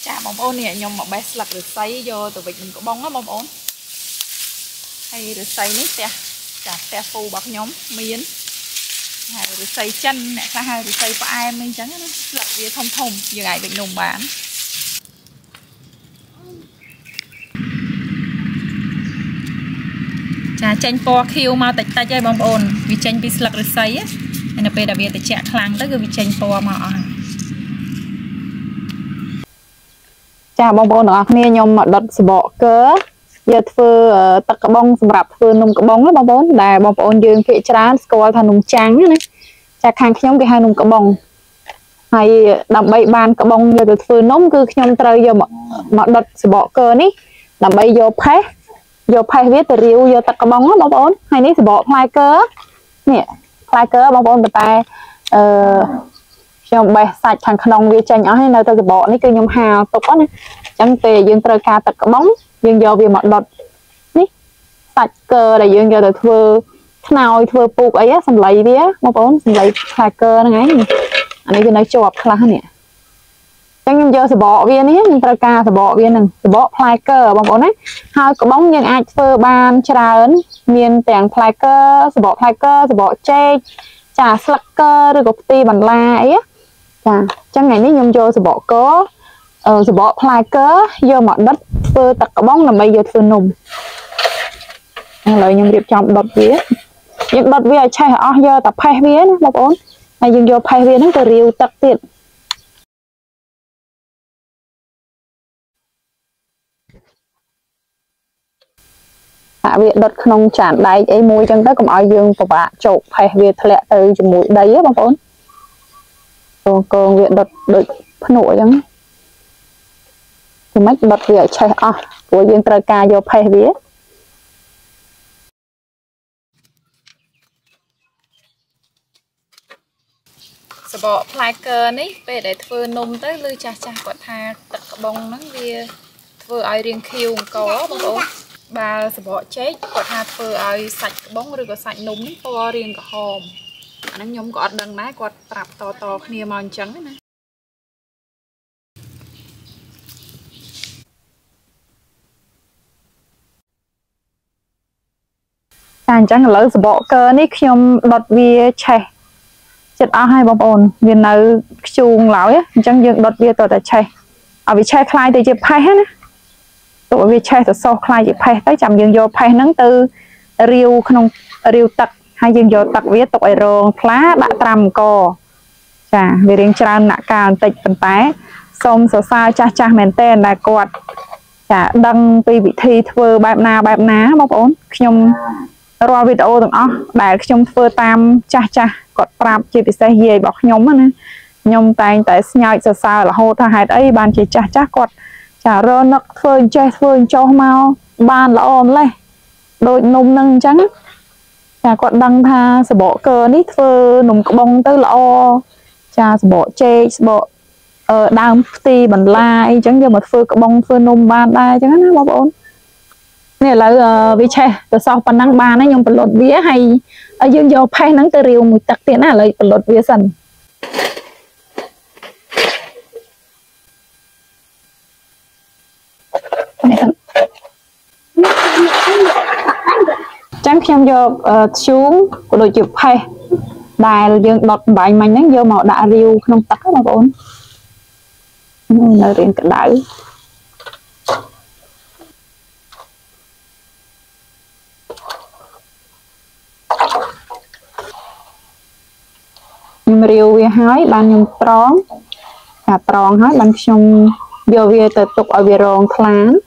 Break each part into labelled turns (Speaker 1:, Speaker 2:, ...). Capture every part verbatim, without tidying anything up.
Speaker 1: chả bông ôn nè nhom mà bé sạch rồi xay vô từ việc mình có bông á bông ôn hay rồi xay nít tè chả tè phù bọc nhóm miến hay rồi xay chân nè sao hay rồi xay có ai mình chẳng nó lật về thông thông giờ ngày bệnh nồng bán chả chanh po khiêu mau tạch tay chơi bông ôn vì chanh bị sạch rồi xay á nên là bây giờ bây giờ chả khlang tới cái vì chanh po mà
Speaker 2: chà bông bông nữa nè nhom mà đợt bỏ cớ giờ thưa tắc bông sập thưa nung cái bông đó bông bông đài bông bông dương kỹ trán coi thành nung trắng này chà khang nhóm cái hai nung cái bông hay đầm bay ban cái bông giờ thưa nóng cứ nhom trời giờ mà mà đợt bỏ cớ ní đầm bay vô phé vô phé viết từ riêu vô tắc cái bông đó bông bông hay ní bỏ phai cớ nè phai cớ bông bông từ tay nhom bay sạch thằng khăn vi chanh ở hay nơi tôi bỏ ní cứ nhom hào tục á chẳng về dương trời ca tật bóng dương do vì mọi đợt ní sạch cơ là dương do được thưa nào thưa buộc ấy á xong lấy vía một bốn xong lấy khai cơ nó ngay anh ấy cứ nói chụp là nè chẳng nhom do sẽ bỏ viên ní dương trời ca sẽ bỏ viên nè sẽ bỏ khai cơ bằng bốn ấy hai cái bóng nhưng ai thưa ban tràn miền tèng khai cơ sẽ bỏ khai cơ sẽ bỏ che trà sặc cơ rồi gục ti bằng la ấy á chẳng ngày ní nhom do sẽ bỏ có ờ sẽ bỏ phai cớ do mọi đất phơi tật cả bóng là bây giờ phơi nùng lợi nhom điệp trong đợt vía những đợt vía chạy ở do tập phai vía nó một ổn này dùng do phai vía nó từ riêu tật tiện hạ viện đợt không chản đáy ấy mùi chân tới cũng ở dương của bạn chụp phai vía lẹ từ chụp mũi đấy á một ổn còn còn viện đợt đợt nổi chẳng mấy bật việc chạy à của dương trời ca vô phê viết
Speaker 1: sẽ bỏ phai cơ ní về để thưa nôm tới lư cha cha quạt tha tật bông nắng bia thưa ai riêng khiêu có bông ố bà sẽ bỏ chết quạt tha thưa ai sạch bông rồi có sạch núng to riêng cả hòm nó nhóm có đằng nái quạt tạp to to kia màu trắng này
Speaker 2: anh chẳng lỡ bỏ cơ ní nhom đợt vía chạy chết ở hai bông ồn viên nào chuông lão á chẳng dừng đợt vía tôi đã chạy ở vì chạy khai thì chỉ phai hết á tụi vì chạy từ sau khai chỉ phai tới chậm dừng vô phai nắng từ riêu không riêu tật hay dừng vô tật vía tụi rồi phá đã trầm cò chà vì riêng tràn nạ cao tịch phần té xong sau xa cha cha mền tên là quạt chà đăng vì bị thi thưa bài na bài ná bông ồn nhom rồi video từng ó đại trong phơi tam cha cha cọt pram chỉ bị xe dây bọc nhóm á nhóm tay tại nhai sao sao là hô tha hai ấy ban chỉ cha cha cọt chả rơ nấc phơi che phơi cho mau ban là ôm lên đôi nung nâng trắng chả cọt đăng tha sẽ bỏ cơ nít phơi nung cái bông tới là o cha sẽ bỏ che bỏ ở đang ti bằng lai chẳng như một phơi cái bông phơi nung ban đây chẳng nó bao ổn này là vì che từ sau phần năng ba nó nhung phần lột vía hay ở dương vô phay nắng từ riêu mùi tắc tiền là lấy phần lột vía sần chẳng xem vô xuống của đội chụp phay đài dương đọt bài mình nắng vô màu đã riêu không tắc mà ổn nơi riêng cả đảo riêu về hái ban nhung tròn cả tròn hái ban xong vô về từ tục ở về ròn khán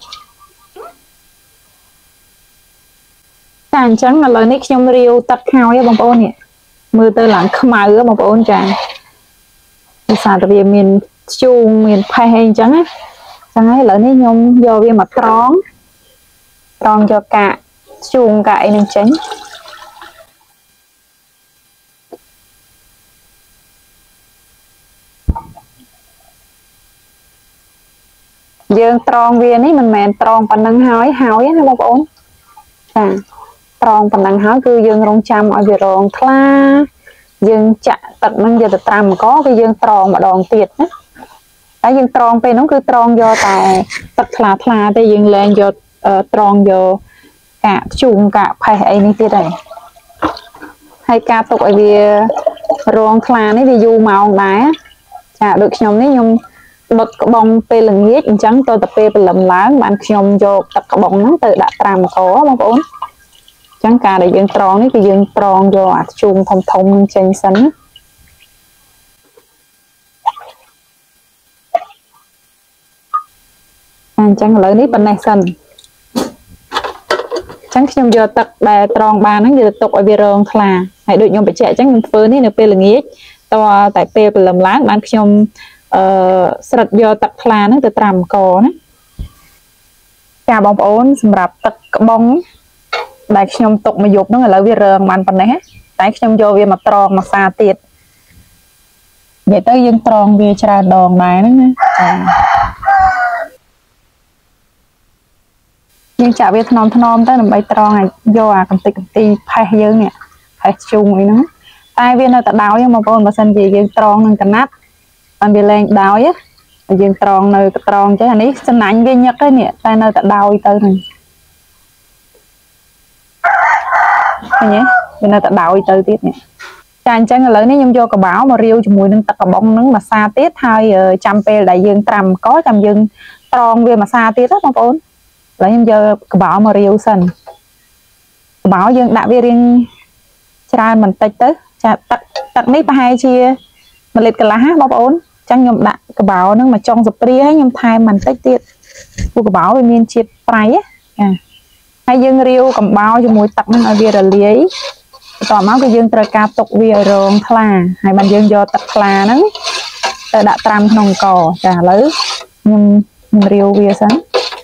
Speaker 2: càng trắng là lời nick nhung riêu tắt hao với bông bông nè mưa tới lặng khmai á bông bông tràn đi xa từ về miền chuông miền phay hay trắng á trắng ấy lời nick nhung vô về mặt tròn tròn cho cả chuông cãi nên tránh dương tròn viên ấy mình mèn tròn phần năng hói hói á bông ổn à tròn phần năng hói cứ dương rong chăm ở việt rong thla dương chạ tận năng giờ tạm có cái dương tròn mà đòn tiệt á តែយើងត្រង់ពេលហ្នឹងគឺត្រង់យកតែទឹកថ្លាថ្លាទេយើងលែងយកត្រង់យកកាកជូងកាកផេះអីនេះទៀតហើយហើយការទុកឲ្យវារងថ្លានេះវាយូរម៉ោងដែរចាដូចខ្ញុំនេះខ្ញុំដុតក្បងពេលល្ងាចអញ្ចឹងទៅតែពេលព្រលឹមឡើងបានខ្ញុំយកទឹកក្បងហ្នឹងទៅដាក់ត្រាំកបងប្អូនអញ្ចឹងការដែលយើងត្រង់នេះគឺយើងត្រង់យកអាជូងធំធំនឹងចេញសិនអញ្ចឹងឥឡូវនេះប៉ុណ្ណេះសិនអញ្ចឹងខ្ញុំយកទឹកដែលត្រង់បានហ្នឹងយកទៅទុកឲ្យវារងថ្លាហើយដូចខ្ញុំបញ្ជាក់អញ្ចឹងខ្ញុំធ្វើនេះនៅពេលល្ងាចតតែពេលព្រលឹមឡើងបានខ្ញុំអឺស្រិតយកទឹកថ្លាហ្នឹងទៅត្រាំកណាចាបងប្អូនសម្រាប់ទឹកក្បងដែលខ្ញុំទុកមួយយប់ហ្នឹងឥឡូវវារងបានប៉ុណ្ណេះតែខ្ញុំយកវាមកត្រងមកសាទៀតនិយាយទៅយើងត្រងវាច្រើនដងដែរហ្នឹងណាចាយើងចាក់វាថ្នមថ្នមទៅដើម្បីត្រងឲ្យយកអាកំតិចកំទីផេះយើងនេះផេះជូងអីហ្នឹងតែវានៅតែដោយបងប្អូនបើសិនជាយើងត្រងនឹងកណាត់បានវាលែងដោយយើងត្រងនៅត្រងចេះអានេះសំណាញ់វាញឹកទេនេះតែនៅតែដោយទៅហ្នឹងឃើញទេវានៅតែដោយទៅទៀតនេះចាអញ្ចឹងឥឡូវនេះខ្ញុំយកកបោមករាវជាមួយនឹងទឹកកបងហ្នឹងមួយសាទៀតហើយចាំពេលដែលយើងត្រាំកចាំយើងត្រងវាមួយសាទៀតណាបងប្អូនឥឡូវខ្ញុំយកកបោមករាវសិនកបោយើងដាក់វារៀងច្រើនបន្តិចទៅចាទឹកទឹកនេះប្រហែលជាមួយលីត្រកន្លះណាបងប្អូនអញ្ចឹងខ្ញុំដាក់កបោហ្នឹងមកចុងស្ព្រាហើយខ្ញុំថែមបន្តិចទៀតពូកបោវាមានជាតិប្រៃចាហើយយើងរាវកំបោជាមួយទឹកហ្នឹងឲ្យវារលាយបន្ទាប់មកគឺយើងត្រូវការទុកវាឲ្យរងថ្លាហើយបានយើងយកទឹកថ្លាហ្នឹងទៅដាក់ត្រាំក្នុងកចាឥឡូវខ្ញុំខ្ញុំរាវវាសិន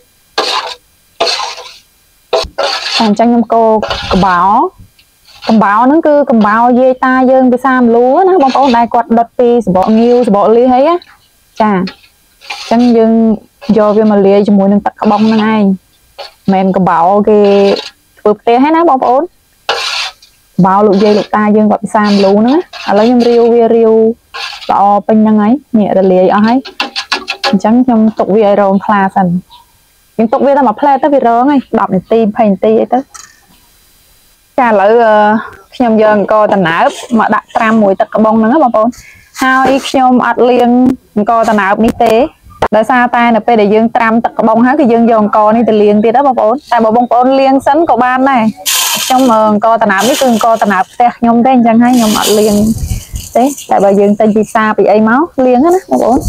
Speaker 2: អញ្ចឹងខ្ញុំកូរកបោកំបោហ្នឹងគឺកំបោយាយតាយើងភាសាមលូណាបងប្អូនដែលគាត់ដុតពីសបកងាវសបកលីហើយចាអញ្ចឹងយើងយកវាមកលាយជាមួយនឹងទឹកក្បងហ្នឹងឯងមិនកំបោគេធ្វើផ្ទះហ្នឹងណាបងប្អូនបោលោកយាយលោកតាយើងគាត់ភាសាមលូហ្នឹងឥឡូវខ្ញុំរាវវារាវល្អពេញហ្នឹងហើយនេះរលាយអស់ហើយអញ្ចឹងខ្ញុំទុកវាឲ្យរងថ្លាសិនយើងទុកវាតែមួយផ្លែទៅវារងហើយដប់នាទីยี่สิบនាទីអីទៅចាឥឡូវខ្ញុំយកអង្ករដំណើបមកដាក់ត្រាំមួយទឹកក្បងហ្នឹងបងប្អូនហើយខ្ញុំអត់លាងអង្ករដំណើបនេះទេដោយសារតែនៅពេលដែលយើងត្រាំទឹកក្បងហើយគឺយើងយកអង្ករនេះទៅលាងទៀតណាបងប្អូនតែបើបងប្អូនលាងសិនក៏បានដែរខ្ញុំអង្ករដំណើបនេះគឺអង្ករដំណើបផ្ទះខ្ញុំទេអញ្ចឹងហើយខ្ញុំអត់លាងទេតែបើយើងទិញពីផ្សារពីអីមកលាងណាបងប្អូន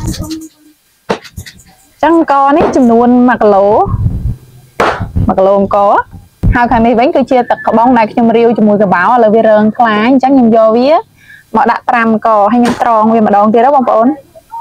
Speaker 2: អញ្ចឹងអង្ករនេះចំនួនមួយគីឡូមួយគីឡូអង្ករហើយខាងនេះវិញគឺជាទឹកក្បងដែលខ្ញុំរាវជាមួយកបោឥឡូវវារងថ្លាអញ្ចឹងខ្ញុំយកវាមកដាក់ត្រាំកហើយខ្ញុំត្រងវាម្ដងទៀតណាបងប្អូន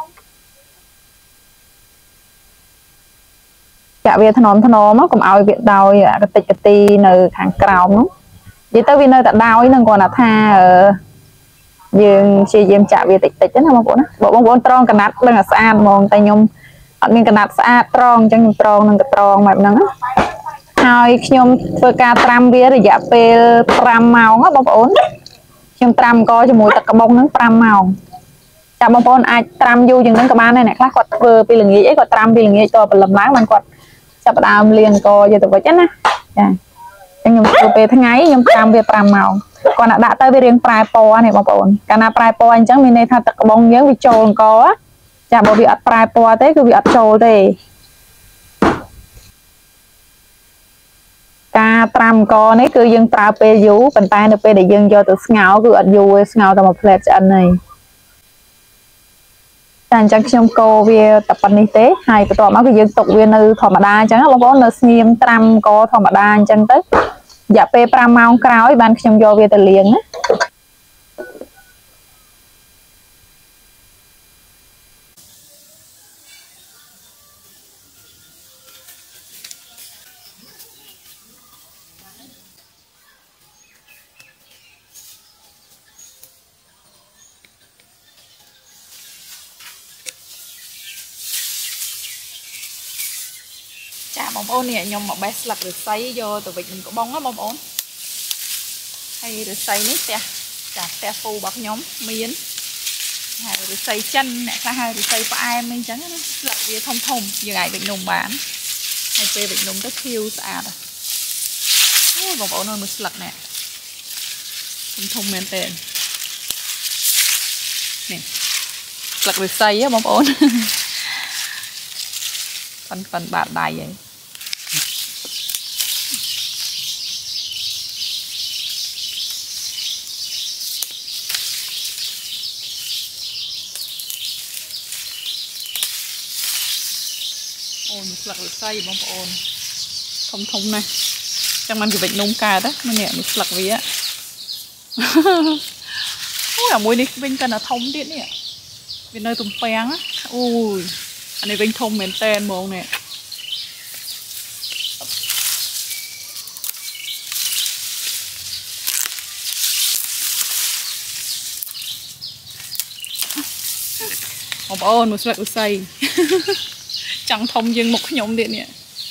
Speaker 2: ចាក់វាថ្នមថ្នមមកកុំឲ្យវាដោយកតិចកទីនៅខាងក្រោមនោះនិយាយទៅវានៅតែដោយនឹងគ្រាន់តែថាយើងព្យាយាមចាក់វាតិចតិចណាបងប្អូនណាបើបងប្អូនត្រងកណាត់ដឹងតែស្អាតហ្មងតែខ្ញុំអត់មានកណាត់ស្អាតត្រងអញ្ចឹងខ្ញុំត្រងនឹងកត្រងបែបហ្នឹងណាហើយខ្ញុំធ្វើការត្រាំវារយៈពេលប្រាំម៉ោងណាបងប្អូនខ្ញុំត្រាំកជាមួយទឹកក្បងហ្នឹងប្រាំម៉ោងចាបងប្អូនអាចត្រាំយូរជាងហ្នឹងក៏បានដែរអ្នកខ្លះគាត់ធ្វើពីល្ងាចអីគាត់ត្រាំពីល្ងាចតព្រលឹមឡើងបានគាត់ចាប់ផ្ដើមលាងកយកទៅវិញណាចាអញ្ចឹងខ្ញុំធ្វើពេលថ្ងៃខ្ញុំត្រាំវាប្រាំម៉ោងគាត់nakដាក់ទៅវារៀងប្រែពណ៌នេះបងប្អូនកាលណាប្រែពណ៌អញ្ចឹងមានន័យថាទឹកក្បងយើងវាចូលអង្គចាបើវាអត់ប្រែពណ៌ទេគឺវាអត់ចូលទេការត្រាំកនេះគឺយើងប្រើពេលយូរប៉ុន្តែនៅពេលដែលយើងយកទៅស្ងោរគឺអត់យូរទេស្ងោរតែមួយផ្លែឆ្អិនហើយតែអញ្ចឹងខ្ញុំកូរវាតែប៉ុណ្្នេះទេហើយបន្ទាប់មកគឺយើងទុកវានៅធម្មតាអញ្ចឹងបងប្អូននៅស្ងៀមត្រាំកធម្មតាអញ្ចឹងទៅរយៈពេលប្រាំម៉ោងក្រោយបានខ្ញុំយកវាទៅលាងណាចាបងប្អូននេះខ្ញុំមកបេះស្លឹកឫស្សីយកទៅវិចនឹងក្បងណាបងប្អូនហើយឫស្សីនេះផ្ទះចាផ្ទះពូរបស់ខ្ញុំមាន
Speaker 1: ហើយឫស្សីចិនអ្នកខ្លះហៅឫស្សីផ្អែមអីចឹងណាស្លឹកវាធំធំយើងអាចវិចនំបានហើយពេលវិចនំទៅខៀវស្អាតអូបងប្អូនមើលស្លឹកនេះធំធំមែនតើនេះស្លឹកឫស្សីហ៎បងប្អូនប៉ិនប៉ិនបាតដៃហើយអូនស្លឹកឫស្សីបងប្អូនធំធំណាស់ចឹងมันគេវិចនំកើតណានេះនេះស្លឹកវាអូយអាមួយនេះវិញកាន់តែធំទៀតនេះវានៅទំពាំងអូយអានេះវិញធំមែនតើហ្មងនេះបងប្អូនមើលស្លឹកឫស្សីចង់ធំជាងមុខខ្ញុំទៀតនេះ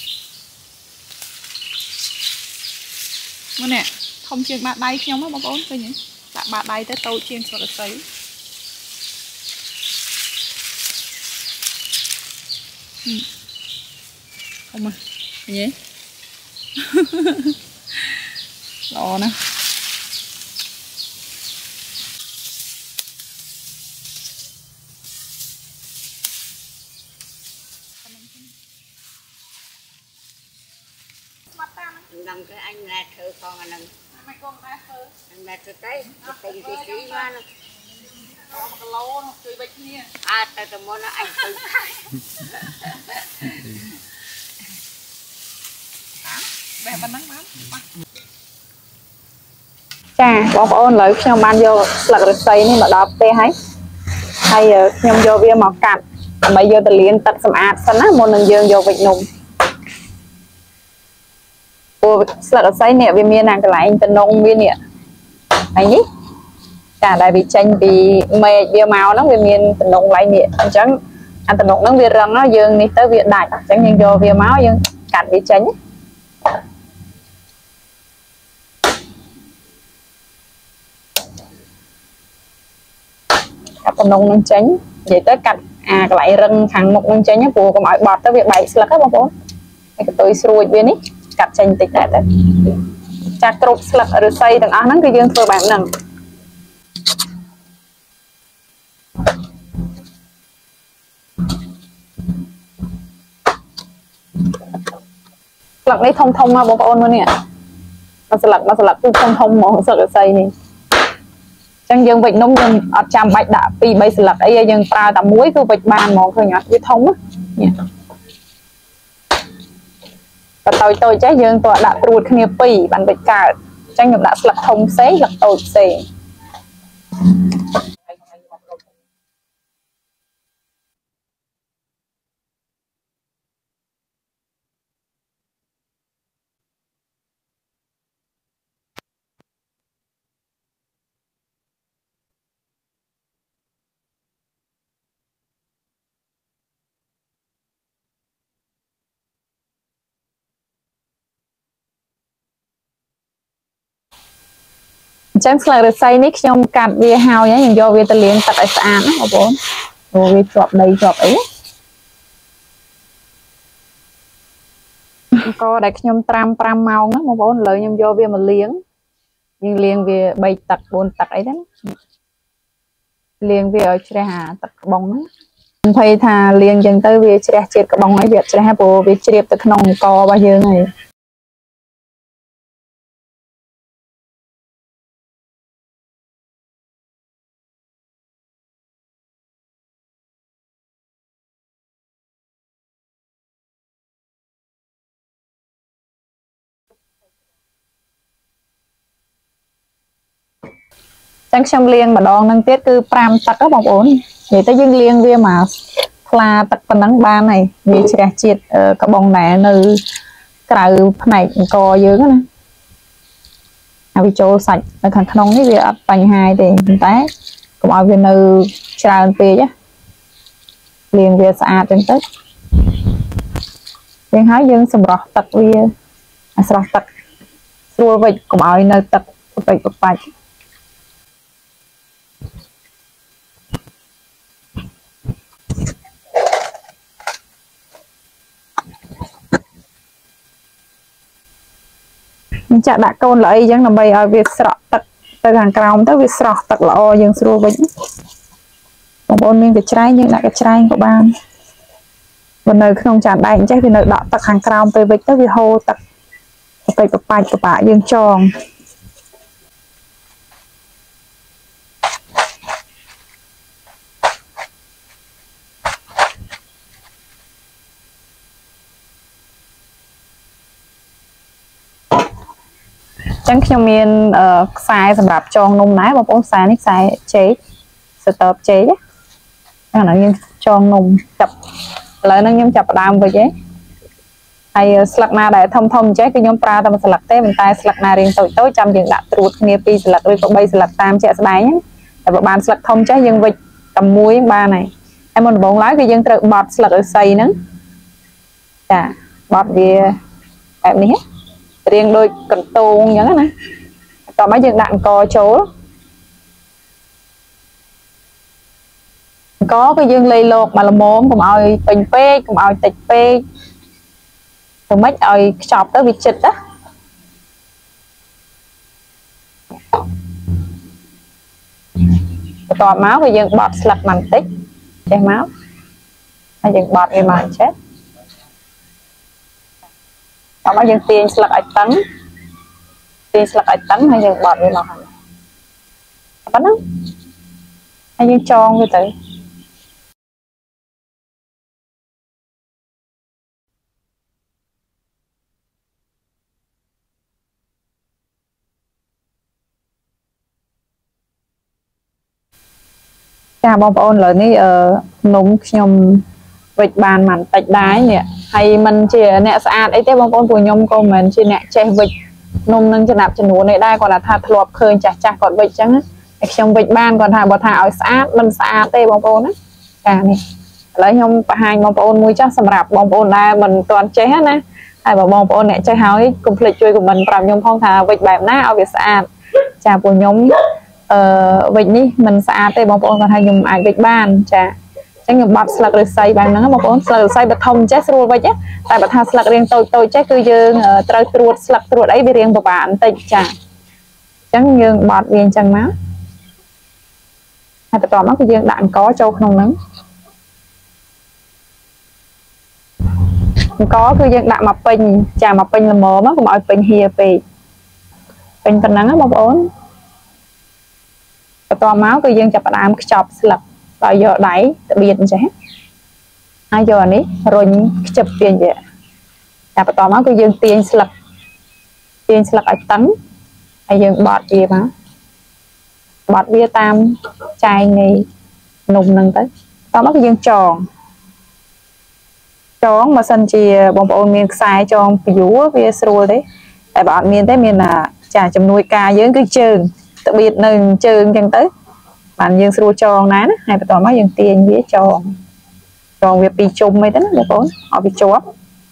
Speaker 1: មើលនេះធំជាងបាតដៃខ្ញុំហ៎បងប្អូនឃើញទេដាក់បាតដៃទៅតូចជាងស្លឹកឫស្សីធំមកឃើញទេល្អណាស់
Speaker 3: Nằm cái anh là thơ con anh nằm
Speaker 1: mày con ra thơ
Speaker 3: anh là thơ cái cái gì cái mà nó
Speaker 1: có một cái lô nó chơi bịch nha
Speaker 3: à tao tao muốn nó anh thơ
Speaker 1: bè bánh nắng bán
Speaker 2: ចាបងប្អូនឥឡូវខ្ញុំបានយកស្លឹកឫស្សីនេះមកដល់ផ្ទះហើយហើយខ្ញុំយកវាមកកាត់ដើម្បីយកទៅលាងទឹកសម្អាតសិនណាមុននឹងយើងយកវិចនំព្រោះស្លឹកឫស្សីនេះវាមានអាកន្លែងតំណងវានេះហើយនេះចាដែលវាចេញពីមែកវាមកហ្នឹងវាមានតំណងឡៃនេះអញ្ចឹងអាតំណងហ្នឹងវារឹងយើងនេះទៅវាដាច់អញ្ចឹងយើងយកវាមកយើងកាត់វាចេញកាត់តំណងនឹងចេញនិយាយទៅកាត់អាកន្លែងរឹងខាងមុខនឹងចេញព្រោះកុំឲ្យបត់ទៅវាបែកស្លឹកហ៎បងប្អូនហើយកន្ទុយស្រួចវានេះកាត់ចេញតិចដែរទៅចាស់គ្រប់ស្លឹកឫស្សីទាំងអស់ហ្នឹងគឺយើងធ្វើបែបហ្នឹងស្លឹកនេះធំធំមកបងប្អូនមើលនេះមកស្លឹកមកស្លឹកគឺធំធំហ្មងស្លឹកឫស្សីនេះអញ្ចឹងយើងវិចនំយើងអត់ចាំបាច់ដាក់ពីរបីស្លឹកអីយើងប្រើតែមួយគឺវិចបានហ្មងឃើញអត់វាធំនេះបើតូចតូចចេះយើងទៅដាក់ត្រួតគ្នាពីរបានវិចកើតអញ្ចឹងខ្ញុំដាក់ស្លឹកធំផ្សេងស្លឹកតូចផ្សេងអញ្ចឹងស្លឹកឫស្សីនេះខ្ញុំកាត់វាហើយខ្ញុំយកវាទៅលាងទឹកឲ្យស្អាតណាបងប្អូនព្រោះវាជាប់ដីជាប់អីអង្គរដែលខ្ញុំត្រាំប្រាំម៉ោងណាបងប្អូនឥឡូវខ្ញុំយកវាមកលាងយើងលាងវាបីទឹកបួនទឹកអីទៅលាងវាឲ្យជ្រះអាទឹកក្បងហ្នឹងខ្ញុំភ័យថាលាងអញ្ចឹងទៅវាជ្រះជាតិក្បងអីវាអត់ជ្រះព្រោះវាជ្រាបទៅក្នុងអង្គររបស់យើងហើយចឹងខ្ញុំលាងម្ដងហ្នឹងទៀតគឺប្រាំទឹកហ៎បងប្អូននិយាយទៅយើងលាងវាមកថ្លាទឹកប៉ុណ្ណឹងបានហើយវាជ្រះជាតិក្បងណែនៅក្រៅផ្នែកអង្គយើងណាហើយវាចូលសាច់នៅខាងក្នុងនេះវាអត់បញ្ហាទេប៉ុន្តែកុំឲ្យវានៅច្រើនពេកណាលាងវាស្អាតចឹងទៅយើងហើយយើងសម្រោះទឹកវាអាស្រោះទឹកស្រួលវិញកុំឲ្យនៅទឹកពេកបាច់ចាក់ដាក់កូនល្អអញ្ចឹងដើម្បីឲ្យវាស្រក់ទឹកទៅខាងក្រោមទៅវាស្រស់ទឹកល្អយើងស្រួលវិញបងប្អូនមានកញ្ច្រែងយើងដាក់កញ្ច្រែងក៏បានបើនៅក្នុងចានដែកអញ្ចឹងវានៅដក់ទឹកខាងក្រោមពេលវិចទៅវាហូរទឹកទៅបបាច់បបាក់យើងចងចឹងខ្ញុំមានខ្សែសម្រាប់ចងនំដែរបងប្អូនខ្សែនេះខ្សែចេកស្ទើបចេកហ្នឹងហើយយើងចងនំចាប់ឥឡូវហ្នឹងខ្ញុំចាប់ផ្ដើមវិញឯងហើយស្លឹកណាដែលធំធំចេះគឺខ្ញុំប្រើតែមួយស្លឹកទេប៉ុន្តែស្លឹកណារៀងតូចតូចចាំយើងដាក់ត្រួតគ្នាពីរស្លឹកឬក៏បីស្លឹកតាមជាក់ស្ដែងតែបើបានស្លឹកធំចេះយើងវិចតែមួយបានហើយហើយមុនដំបូងឡើយគឺយើងត្រូវបត់ស្លឹកឫស្សីហ្នឹងចាបត់វាបែបនេះរៀងដូចកន្ទោងអញ្ចឹងណាតោះមកយើងដាក់អង្ករចូលអង្ករគឺយើងលៃលោកមកល្មមកុំឲ្យពេញពេកកុំឲ្យតិចពេកធ្វើម៉េចឲ្យខ្ចប់ទៅវាជិតណាបន្ទាប់មកគឺយើងបត់ស្លឹកបន្តិចចេះមកហើយយើងបត់វាមកចេះតោះមកយើងទាញស្លឹកឲ្យតឹងទាញស្លឹកឲ្យតឹងហើយយើងបត់វាមកហើយប៉ុណ្ណឹងហើយយើងចងវាទៅចាបងប្អូនឥឡូវនេះអឺនំខ្ញុំវិចបានមិនតិចដែរនេះហើយมันជាអ្នកស្អាតអីទេបងប្អូនព្រោះខ្ញុំក៏មិនមែនជាអ្នកចេះវិចនំនឹងចំណាប់ចំនួននេះដែរគាត់ថាធ្លាប់ឃើញចាស់ចាស់គាត់វិចអញ្ចឹងតែខ្ញុំវិចបានគាត់ថាបើថាឲ្យស្អាតមិនស្អាតទេបងប្អូនណាចានេះឥឡូវខ្ញុំបង្ហាញបងប្អូនមួយចាស់សម្រាប់បងប្អូនដែរមិនទាន់ចេះណាហើយបើបងប្អូនអ្នកចេះហើយកុំភ្លេចជួយខមមិនប្រាប់ខ្ញុំផងថាវិចបែបណាឲ្យវាស្អាតចាព្រោះខ្ញុំអឺវិចនេះមិនស្អាតទេបងប្អូនគាត់ថាខ្ញុំអាចវិចបានចាចឹងខ្ញុំបត់ស្លឹកឫស្សីបែបហ្នឹងបងប្អូនស្លឹកឫស្សីបើធំចេះស្រួលវិចតែបើថាស្លឹករាងតូចតូចចេះគឺយើងត្រូវត្រួតស្លឹកត្រួតអីវារាងពិបាកបន្តិចចាចឹងយើងបត់វាអញ្ចឹងមកហើយបន្ទាប់មកគឺយើងដាក់អង្ករចូលក្នុងហ្នឹងអង្ករគឺយើងដាក់មកពេញចាមកពេញល្មមកកុំឲ្យពេញហៀពេកពេញប៉ុណ្ណឹងណាបងប្អូនបន្ទាប់មកគឺយើងចាប់ផ្ដើមខ្ចប់ស្លឹកដោយយកដៃទៅបៀតអញ្ចឹងហើយយកអានេះរុញខ្ជិបវាយតែបន្ទាប់មកគឺយើងទាញស្លឹកទាញស្លឹកឲ្យតឹងហើយយើងបត់វាមកបត់វាតាមចែងនៃនំហ្នឹងទៅបន្ទាប់មកគឺយើងចងចងបើសិនជាបងប្អូនមានខ្សែចងពីយូរវាស្រួលទេតែបើអត់មានទេមានចាជំនួយការយើងគឺជើងទៅបៀតនៅជើងអញ្ចឹងទៅបានយើងស្រួលចងណាណាហើយបន្ទាប់មកយើងទាញវាចងចងវាពីរជុំអីទៅណាបងប្អូនឲ្យវាជាប់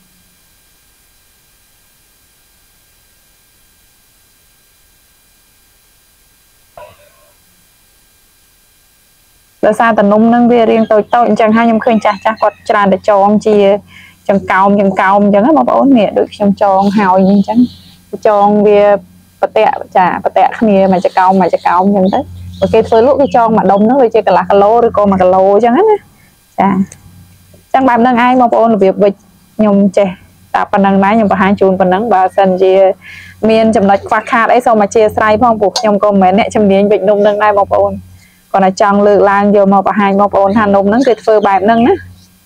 Speaker 2: ដោយសារតនំហ្នឹងវារាងតូចតូចអញ្ចឹងហើយខ្ញុំឃើញចាស់ចាស់គាត់ច្រើនតែចងជាចង្កោមចង្កោមអញ្ចឹងណាបងប្អូននេះដូចខ្ញុំចងហើយអញ្ចឹងចងវាបតៈចាបតៈគ្នាមួយចង្កោមមួយចង្កោមអញ្ចឹងទៅបើគេធ្វើលក់គេចងមួយដុំហ្នឹងដូចជាកន្លះគីឡូឬក៏មួយគីឡូអញ្ចឹងណាចាអញ្ចឹងបែបហ្នឹងឯងបងប្អូនរបៀបវិចខ្ញុំចេះតែប៉ុណ្្នឹងដែរខ្ញុំបង្ហាញជូនប៉ុណ្្នឹងបើសិនជាមានចំណុចខ្វះខាតអីសូមអធិស្ឋានផងព្រោះខ្ញុំក៏មិនមែនអ្នកជំនាញវិចនំហ្នឹងដែរបងប្អូនគាត់តែចង់លើកឡើងយកមកបង្ហាញបងប្អូនថានំហ្នឹងគេធ្វើបែបហ្នឹងណា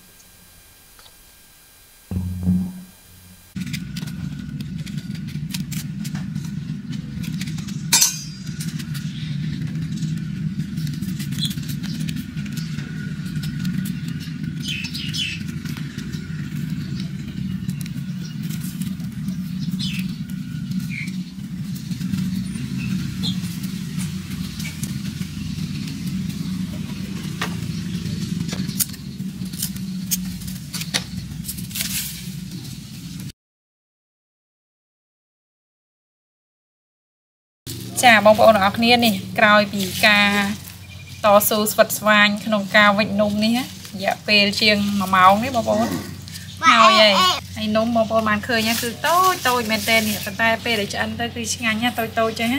Speaker 2: ចាបងប្អូនអរគ្នានេះក្រោយពីការតស៊ូស្វិតស្វាញក្នុងការវិចនំនេះរយៈពេលជាងមួយម៉ោងនេះបងប្អូន
Speaker 1: ហើយហើយនំបងប្អូនបានឃើញគឺតូចតូចមែនតើនេះប៉ុន្តែពេលដែលឆ្អិនទៅគឺឆ្ងាញ់ណាស់តូចតូចចឹងណា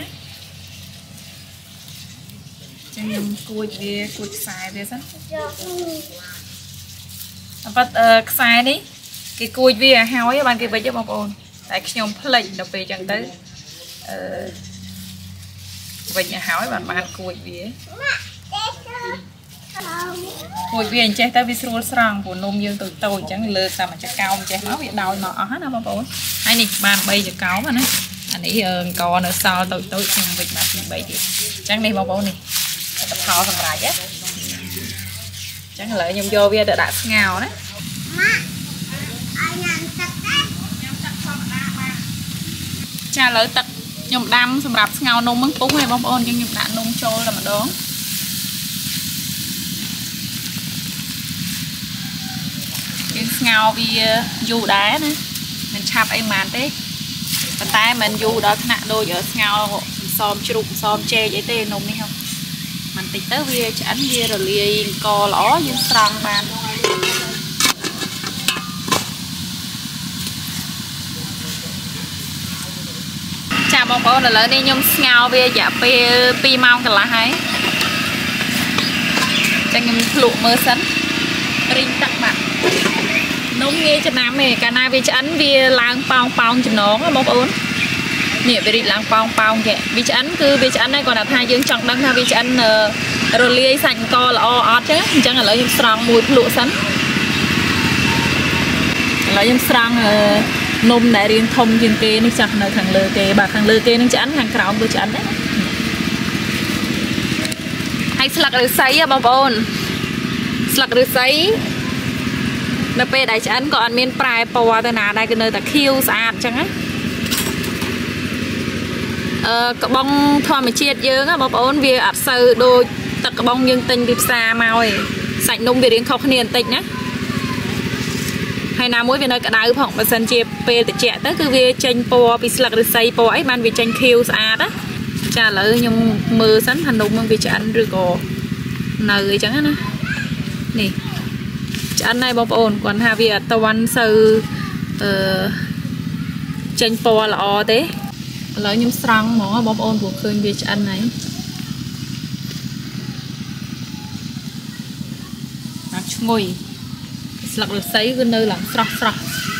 Speaker 1: ចឹងខ្ញុំគួចវាគួចខ្សែវាសិនអប៉ាត់ខ្សែនេះគេគួចវាហើយបានគេវិចបងប្អូនតែខ្ញុំភ្លេចដល់ពេលចឹងទៅអឺវិចហើយបានបានគួចវាគួចវាអញ្ចេះទៅវាស្រួលស្រង់ព្រោះនំយើងតូចតូចអញ្ចឹងលើកតាមចកោមអញ្ចេះមកវាដោយមកអស់ណាបងប្អូនហើយនេះបានបីចកោមណាអានេះអង្គនៅសល់តូចតូចខ្ញុំវិចបានទីបីទៀតអញ្ចឹងនេះបងប្អូននេះលទ្ធផលសម្រាប់ណាអញ្ចឹងឥឡូវខ្ញុំយកវាទៅដាក់ស្ងោរណាចាឥឡូវទឹកខ្ញុំដាំសម្រាប់ស្ងោរនំហ្នឹងពុះហើយបងប្អូនយើងខ្ញុំដាក់នំចូលតែម្ដងយើងស្ងោរវាយូរដែរណាមិនឆាប់អីហ្មងទេប៉ុន្តែមិនយូរដល់ថ្នាក់ដូចស្ងោរសោមជ្រូកសោមចេកអីទេនំនេះហ្នឹងមិនតិចទៅវាឆ្អិនវារលាយអង្គល្អយើងស្រង់បានចាបងប្អូនឥឡូវនេះខ្ញុំស្ងោរវារយៈពេលពីរម៉ោងកន្លះហើយចឹងខ្ញុំភ្លក់មើលសិនរីងទឹកបាត់នំងាយចំណាំទេកាលណាវាឆ្អិនវាឡើងប៉ោងប៉ោងចំណងបងប្អូននេះវារីកឡើងប៉ោងប៉ោងចេះវាឆ្អិនគឺវាឆ្អិនហើយគាត់ថាយើងចង់ដឹងថាវាឆ្អិនរលាយសាច់អង្គល្អអត់ចឹងអញ្ចឹងឥឡូវខ្ញុំស្រង់មួយភ្លក់សិនឥឡូវខ្ញុំស្រង់នំដែលរាងធំជាងគេនេះចាស់នៅខាងលើគេបាទខាងលើគេនឹងឆ្អិនខាងក្រោមវាឆ្អិនណាហើយស្លឹកឫស្សីបងប្អូនស្លឹកឫស្សីនៅពេលដែលឆ្អិនក៏អត់មានប្រែពណ៌ទៅណាដែរគឺនៅតែខៀវស្អាតអញ្ចឹងណាអឺក្បងធម្មជាតិយើងបងប្អូនវាអត់សូវដូចទឹកក្បងយើងទិញពីផ្សារមកឯងសាច់នំវារៀងខុសគ្នាបន្តិចណាហើយណាមួយវានៅក្តៅផងបើសិនជាពេលត្រជាក់ទៅគឺវាចេញពណ៌ពីស្លឹកឫស្សីពណ៌អីបានវាចេញខៀវស្អាតណាចាឥឡូវខ្ញុំមើលសិនថានំនឹងវាឆ្អិនឬក៏នៅអីចឹងណានេះឆ្អិនហើយបងប្អូនគាត់ថាវាអត់ទាន់សូវអឺចេញពណ៌ល្អទេឥឡូវខ្ញុំស្រង់ហ្មងបងប្អូនព្រោះឃើញវាឆ្អិនហើយអាឈ្ងុយស្លឹកឫស្សីគឺនៅឡើងស្រស់ស្រស់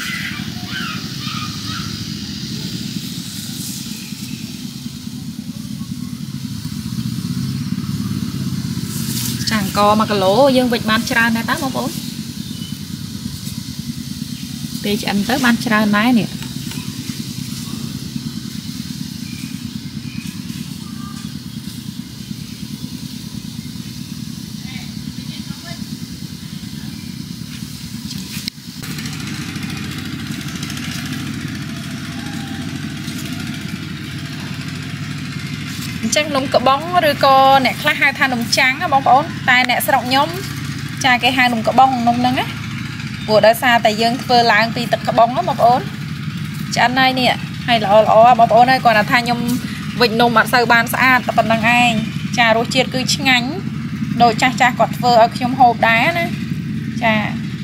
Speaker 1: ចាអង្គមួយគីឡូយើងវិចបានច្រើនដែរតាបងប្អូនពេលឆ្អិនទៅបានច្រើនដែរនេះអញ្ចឹងនំក្បងឬក៏អ្នកខ្លះហៅថានំចាំងបងប្អូនតែអ្នកស្រុកខ្ញុំចាគេហៅនំក្បងនំហ្នឹងណាព្រោះដោយសារតែយើងធ្វើឡើងពីទឹកក្បងបងប្អូនឆ្អិនហើយនេះហើយល្អល្អបងប្អូនហើយគាត់ថាខ្ញុំវិចនំអត់សូវបានស្អាតតែប៉ុណ្្នឹងឯងចារសជាតិគឺឆ្ងាញ់ដូចចាស់ចាស់គាត់ធ្វើឲ្យខ្ញុំហូបដែរណាចា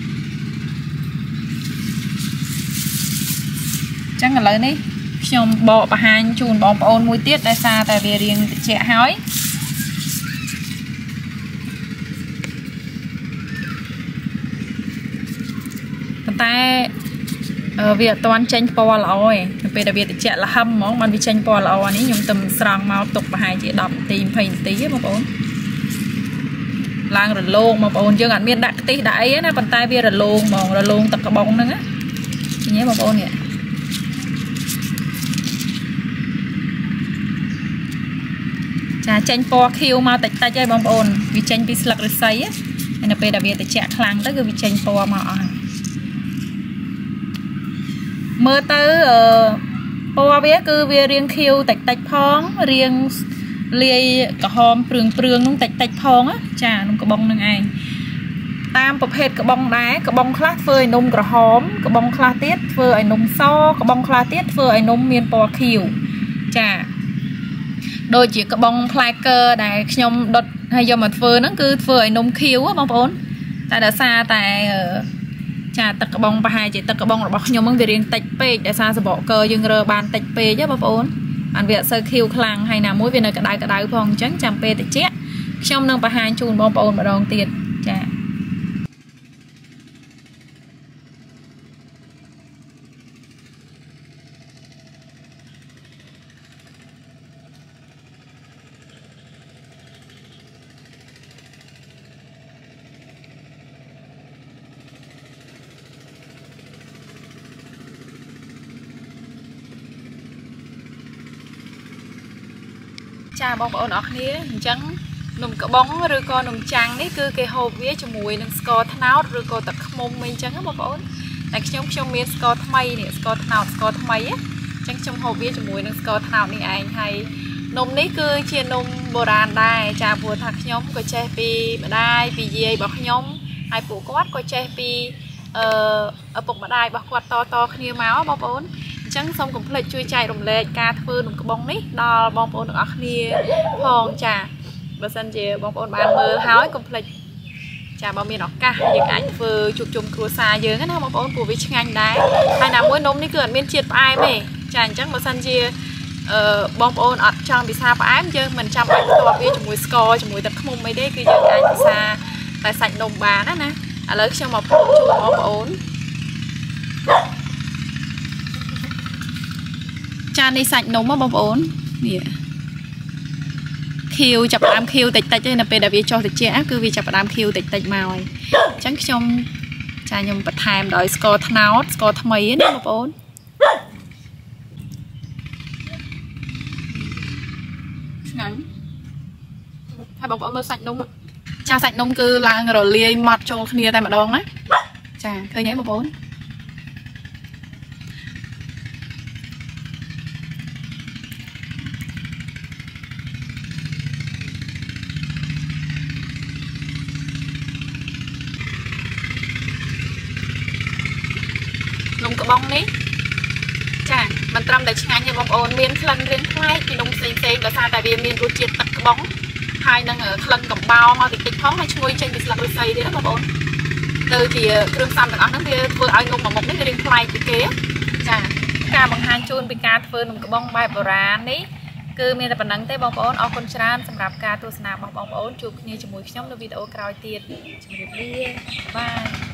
Speaker 1: អញ្ចឹងឥឡូវនេះខ្ញុំបកបង្ហាញជូនបងប្អូនមួយទៀតដោយសារតែវារៀងត្រជាក់ហើយប៉ុន្តែវាអត់ទាន់ចេញពណ៌ល្អទេនៅពេលដែលវាត្រជាក់ល្ហឹមហ្មងបានវាចេញពណ៌ល្អនេះខ្ញុំទៅស្រង់មកទុកប្រហែលជាដប់នាទីยี่สิบនាទីទេបងប្អូនឡើងរលោងបងប្អូនយើងអត់មានដាក់ខ្ទិះដាក់អីណាប៉ុន្តែវារលោងហ្មងរលោងទឹកក្បងហ្នឹងណាឃើញទេបងប្អូននេះចាចេញពណ៌ខៀវមកតិចតិចហើយបងប្អូនវាចេញពីស្លឹកឫស្សីហើយនៅពេលដែលវាត្រជាក់ខ្លាំងទៅគឺវាចេញពណ៌មកអស់មើលទៅពណ៌វាគឺវារាងខៀវតិចតិចផងរាងលាយក្រហមព្រឿងព្រឿងនោះតិចតិចផងចានំក្បងនឹងឯងតាមប្រភេទក្បងដែរក្បងខ្លះធ្វើឲ្យនំក្រហមក្បងខ្លះទៀតធ្វើឲ្យនំសក្បងខ្លះទៀតធ្វើឲ្យនំមានពណ៌ខៀវចាដូចជាក្បងផ្លែកើដែលខ្ញុំដុតហើយយកមកធ្វើហ្នឹងគឺធ្វើឲ្យនំខៀវបងប្អូនតែដោយសារតែចចាទឹកកបងប្រហែលជាទឹកកបងរបស់ខ្ញុំហ្នឹងវារៀងតិចពេកដោយសារសបកកើយើងរើបានតិចពេកហ៎បងប្អូនបានវាអត់សូវខៀវខ្លាំងហើយណាមួយវានៅក្តៅក្តៅផងអញ្ចឹងចាំពេលតិចខ្ញុំនឹងបង្ហាញជូនបងប្អូនម្ដងទៀតចាចាបងប្អូនអរគ្នាអញ្ចឹងនំកបងឬក៏នំចាំងនេះគឺគេហូបវាជាមួយនឹងស្ករត្នោតឬក៏ទឹកឃ្មុំអីចឹងបងប្អូនតែខ្ញុំខ្ញុំមានស្ករថ្មីនេះស្ករត្នោតស្ករថ្មីអញ្ចឹងខ្ញុំហូបវាជាមួយនឹងស្ករត្នោតនេះឯងហើយនំនេះគឺជានំបុរាណដែរចាព្រោះថាខ្ញុំក៏ចេះពីម្ដាយពីយាយរបស់ខ្ញុំហើយពួកគាត់ក៏ចេះពីអឺឪពុកម្ដាយរបស់គាត់តតគ្នាមកបងប្អូនអញ្ចឹងសូមកុំភ្លេចជួយចែករំលែកការធ្វើនំកបងនេះដល់បងប្អូនទាំងអស់គ្នាផងចាបើសិនជាបងប្អូនបានមើលហើយកុំភ្លេចចាបើមានឱកាសយើងអាចធ្វើជួបជុំគ្រួសារយើងណាបងប្អូនព្រោះវាឆ្ងាញ់ដែរហើយណាមួយនំនេះគឺអត់មានជាតិផ្អែមទេចាអញ្ចឹងបើសិនជាអឺបងប្អូនអត់ចង់ពិសាផ្អែមយើងមិនចាំបាច់ផ្ទាប់វាជាមួយស្ករជាមួយទឹកឃ្មុំអីទេគឺយើងអាចពិសាតែសាច់នំបានណាណាឥឡូវខ្ញុំមកភ្លក់ជូនបងប្អូនចានេះសាច់នំហ៎បងប្អូននេះខៀវចាប់ផ្ដើមខៀវតិចតិចទេនៅពេលដែលវាចុះត្រជាក់គឺវាចាប់ផ្ដើមខៀវតិចតិចមកហើយអញ្ចឹងខ្ញុំចាខ្ញុំបន្ថែមដោយស្ករត្នោតស្ករថ្មីណាបងប្អូនឆ្ងាញ់ហើយបងប្អូនមើលសាច់នំចាសាច់នំគឺឡើងរលាយម៉ត់ចូលគ្នាតែម្ដងណាចាឃើញហើយបងប្អូននំកបងនេះចាមិនត្រឹមតែឆ្ងាញ់ទេបងប្អូនមានក្លិនរៀងប្លែកពីនំផ្សេងៗដោយសារតែវាមានរសជាតិទឹកក្បងហើយនឹងក្លិនកំបោរមកតិចតិចផងហើយឈ្ងុយចេញពីស្លឹកឫស្សីទៀតណាបងប្អូនទៅជាគ្រឿងផ្សំទាំងអស់ហ្នឹងវាធ្វើឲ្យនំមួយមុខនេះវារៀងប្លែកពីគេចាការបង្ហាញជូនពីការធ្វើនំកបងបែបបុរាណនេះគឺមានតែប៉ុណ្្នឹងទេបងប្អូនអរគុណច្រើនសម្រាប់ការទស្សនារបស់បងប្អូនជួបគ្នាជាមួយខ្ញុំនៅវីដេអូក្រោយទៀតជម្រាបលាបាយ